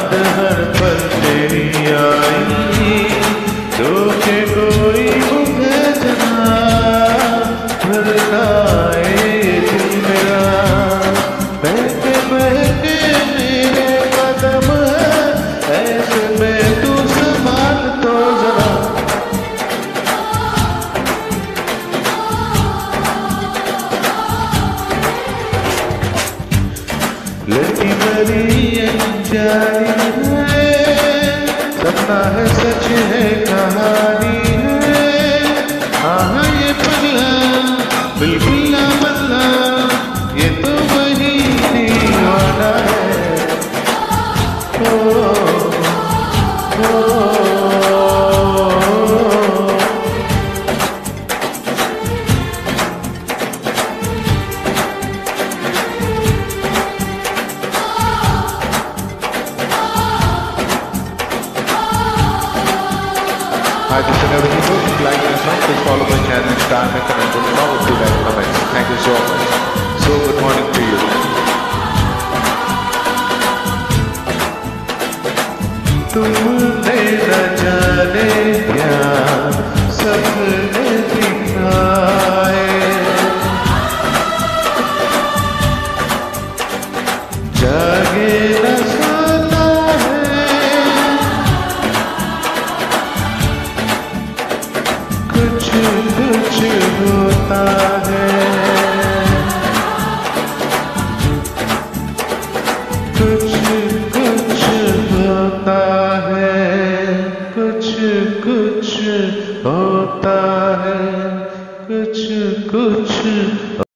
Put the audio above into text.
याद हर पल तेरी आई, जो के कोई मुझे जना भरनाए दिल मेरा। बहके बहके मेरे कदम है, ऐसे में तू संभाल तो जरा। लड़की बड़ी अनजानी है, सपना है सच है कहानी है। हाँ ये पगला बिल्कुल ना बदला, ये तो वही दीवाना है। ओ, Hi, this is everything. If you like my song, please follow my channel StarMaker and look forward to that comments. Thank you so much. So good morning to you. तुमने न जाने क्या सपने दिखाए, जागे न सोता है, कुछ कुछ होता है, कुछ कुछ होता है, कुछ कुछ होता है, कुछ कुछ